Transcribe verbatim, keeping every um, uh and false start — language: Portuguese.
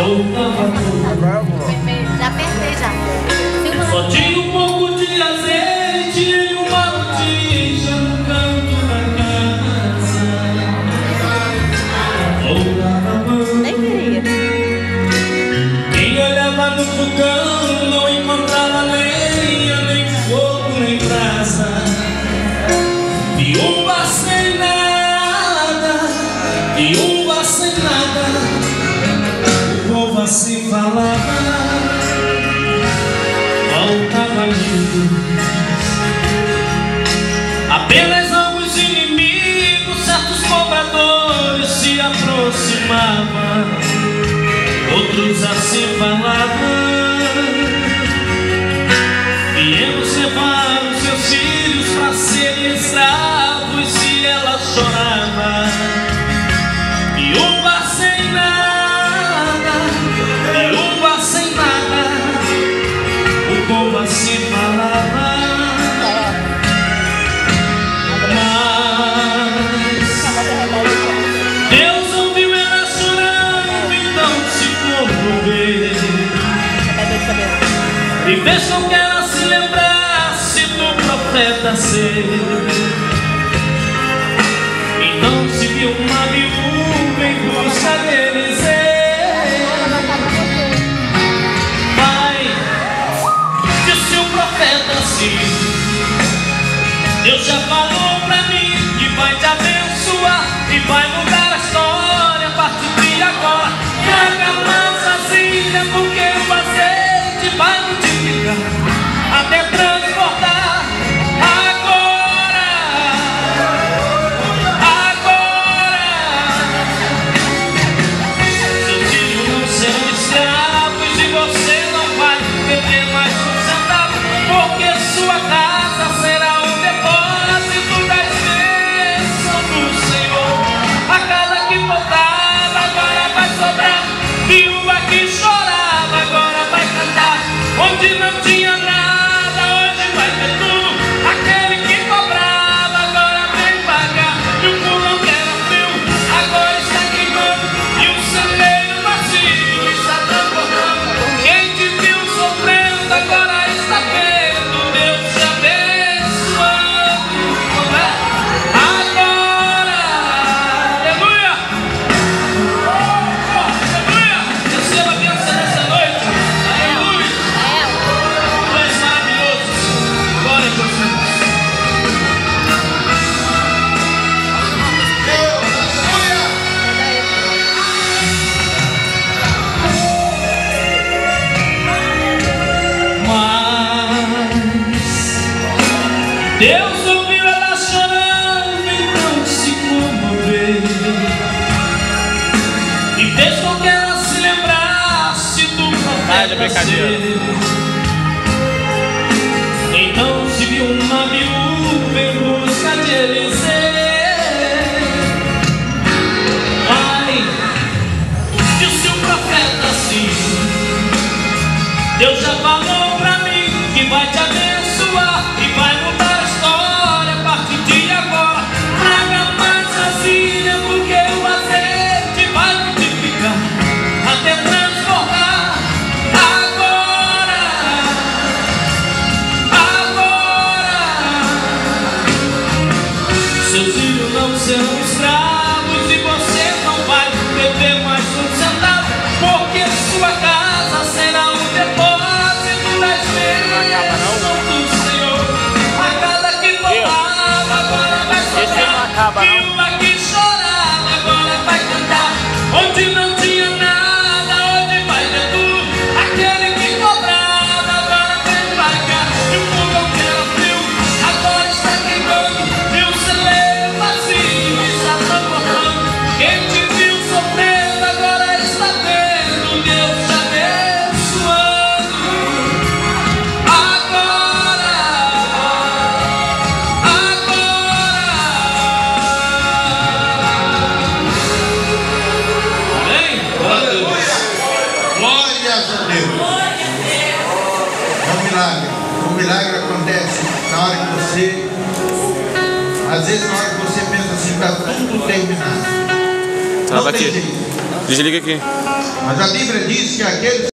Já apertei já. Só tinha um pouco de azeite e uma botija no canto da casa. Nem queria. Quem olhava no fogão não encontrava lenha, nem fogo, nem brasa. Viúva sem nada, viúva sem nada. O povo assim falava, voltava lindo. Apenas alguns inimigos, certos cobradores se aproximavam. Outros assim falavam: viemos levar os seus filhos para serem escravos. E ela chorava. Viúva sem nada, viúva sem nada. O povo assim falava. Mas Deus ouviu ela chorando, então se comoveu e fez com que ela se lembrasse do profeta ser. Então se viu uma viúva em busca de Eliseu. Pai, disse o profeta assim: Deus já falou pra mim que vai te abençoar e vai mudar a história a partir de agora. Traga mais vasilha, porque o azeite vai multiplicar até transportar. Agora, agora, seus filhos não serão escravos e você não vai perder mais um centavo, porque sua casa será um depósito das bênçãos do Senhor. A casa que faltava agora vai sobrar. Viúva que chorava agora vai cantar. Onde não tinha nada, hoje vai ter tudo. Aquele que cobrava agora vem pagar. E o pulão que era frio agora está queimando. E o celeiro vazio está transformando. Quem te viu sofrendo agora está vendo Deus te abençoando. Agora, aleluia, aleluia. Receba a bênção nessa noite. Aleluia. Tu és maravilhoso. Glória a Deus. Mas Deus ouviu ela chorando, então se comoveu e fez com que ela se lembrasse do profeta ser. Então se viu uma viúva em busca de Eliseu. Pai, disse o profeta assim: Deus já falou pra mim que vai te abençoar e vai mudar a história a partir de agora. Traga mais vasilha, porque o azeite vai multiplicar até transformar. Agora, agora, seus filhos não serão escravos e você não vai perder mais um centavo, porque sua casa será um depósito das bênçãos do Senhor. A casa que faltava agora vai sobrar. Viúva que chorava agora vai cantar. Onde não tinha nada, hoje vai ter tudo. Aquele que cobrava agora vem pagar. E o fogão que era frio agora está queimando. E o celeiro vazio está transformando. Quem te viu sofrendo agora está vendo Deus te abençoando. Agora, agora. Amém? Glória a Deus. Glórias a Deus. É um milagre. Um milagre acontece na hora que você, às vezes na hora que você pensa assim, está tudo terminado. Não tem jeito. Desliga aqui. Mas a Bíblia diz que aqueles